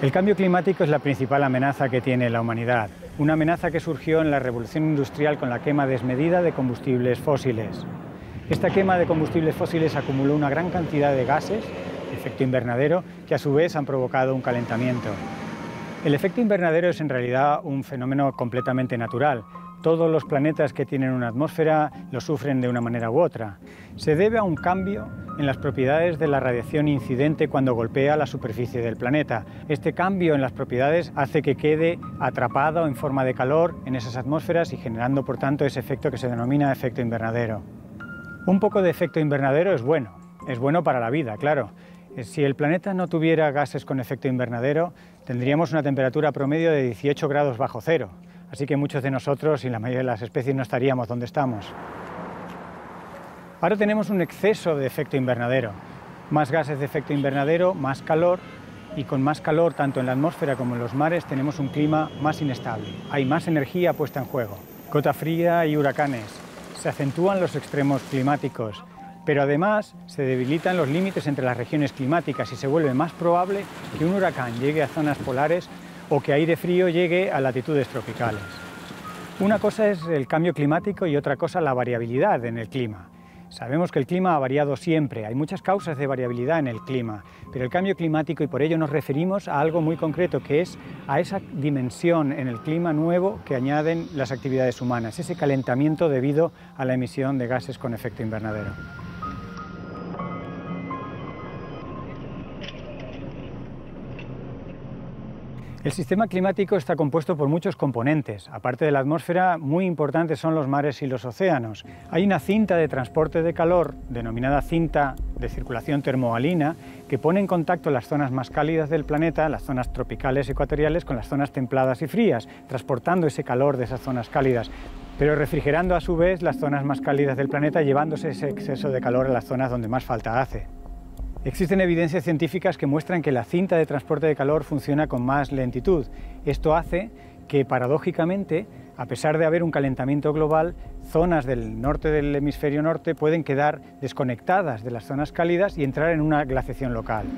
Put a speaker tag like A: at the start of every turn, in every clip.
A: El cambio climático es la principal amenaza que tiene la humanidad, una amenaza que surgió en la revolución industrial con la quema desmedida de combustibles fósiles. Esta quema de combustibles fósiles acumuló una gran cantidad de gases, efecto invernadero, que a su vez han provocado un calentamiento. El efecto invernadero es en realidad un fenómeno completamente natural. Todos los planetas que tienen una atmósfera lo sufren de una manera u otra. Se debe a un cambio en las propiedades de la radiación incidente cuando golpea la superficie del planeta. Este cambio en las propiedades hace que quede atrapado en forma de calor en esas atmósferas y generando por tanto ese efecto que se denomina efecto invernadero. Un poco de efecto invernadero es bueno para la vida, claro. Si el planeta no tuviera gases con efecto invernadero, tendríamos una temperatura promedio de 18 grados bajo cero. Así que muchos de nosotros y la mayoría de las especies no estaríamos donde estamos. Ahora tenemos un exceso de efecto invernadero. Más gases de efecto invernadero, más calor, y con más calor tanto en la atmósfera como en los mares tenemos un clima más inestable. Hay más energía puesta en juego. Gota fría y huracanes. Se acentúan los extremos climáticos, pero además se debilitan los límites entre las regiones climáticas y se vuelve más probable que un huracán llegue a zonas polares o que aire frío llegue a latitudes tropicales. Una cosa es el cambio climático y otra cosa la variabilidad en el clima. Sabemos que el clima ha variado siempre, hay muchas causas de variabilidad en el clima, pero el cambio climático, y por ello nos referimos a algo muy concreto, que es a esa dimensión en el clima nuevo que añaden las actividades humanas, ese calentamiento debido a la emisión de gases con efecto invernadero. El sistema climático está compuesto por muchos componentes. Aparte de la atmósfera, muy importantes son los mares y los océanos. Hay una cinta de transporte de calor, denominada cinta de circulación termohalina, que pone en contacto las zonas más cálidas del planeta, las zonas tropicales ecuatoriales, con las zonas templadas y frías, transportando ese calor de esas zonas cálidas, pero refrigerando a su vez las zonas más cálidas del planeta, llevándose ese exceso de calor a las zonas donde más falta hace. Existen evidencias científicas que muestran que la cinta de transporte de calor funciona con más lentitud. Esto hace que, paradójicamente, a pesar de haber un calentamiento global, zonas del norte del hemisferio norte pueden quedar desconectadas de las zonas cálidas y entrar en una glaciación local.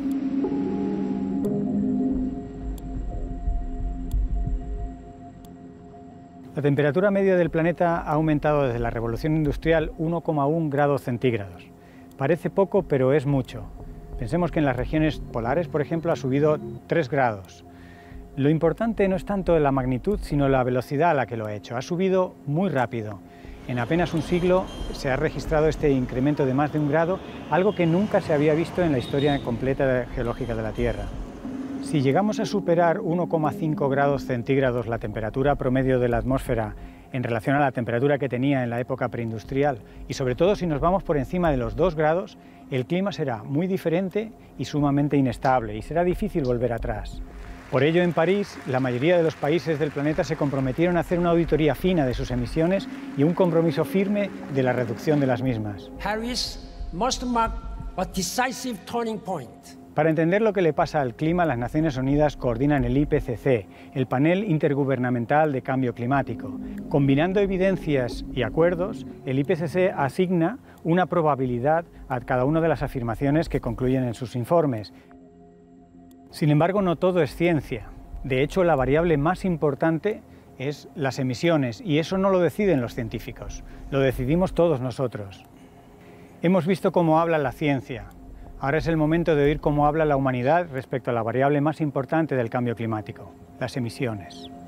A: La temperatura media del planeta ha aumentado desde la revolución industrial 1,1 grados centígrados. Parece poco, pero es mucho. Pensemos que en las regiones polares, por ejemplo, ha subido 3 grados. Lo importante no es tanto la magnitud, sino la velocidad a la que lo ha hecho. Ha subido muy rápido. En apenas un siglo se ha registrado este incremento de más de 1 grado, algo que nunca se había visto en la historia completa geológica de la Tierra. Si llegamos a superar 1,5 grados centígrados la temperatura promedio de la atmósfera en relación a la temperatura que tenía en la época preindustrial, y sobre todo si nos vamos por encima de los 2 grados, el clima será muy diferente y sumamente inestable, y será difícil volver atrás. Por ello, en París, la mayoría de los países del planeta se comprometieron a hacer una auditoría fina de sus emisiones y un compromiso firme de la reducción de las mismas.
B: Paris must mark a decisive turning point.
A: Para entender lo que le pasa al clima, las Naciones Unidas coordinan el IPCC, el Panel Intergubernamental de Cambio Climático. Combinando evidencias y acuerdos, el IPCC asigna una probabilidad a cada una de las afirmaciones que concluyen en sus informes. Sin embargo, no todo es ciencia. De hecho, la variable más importante es las emisiones, y eso no lo deciden los científicos, lo decidimos todos nosotros. Hemos visto cómo habla la ciencia. Ahora es el momento de oír cómo habla la humanidad respecto a la variable más importante del cambio climático, las emisiones.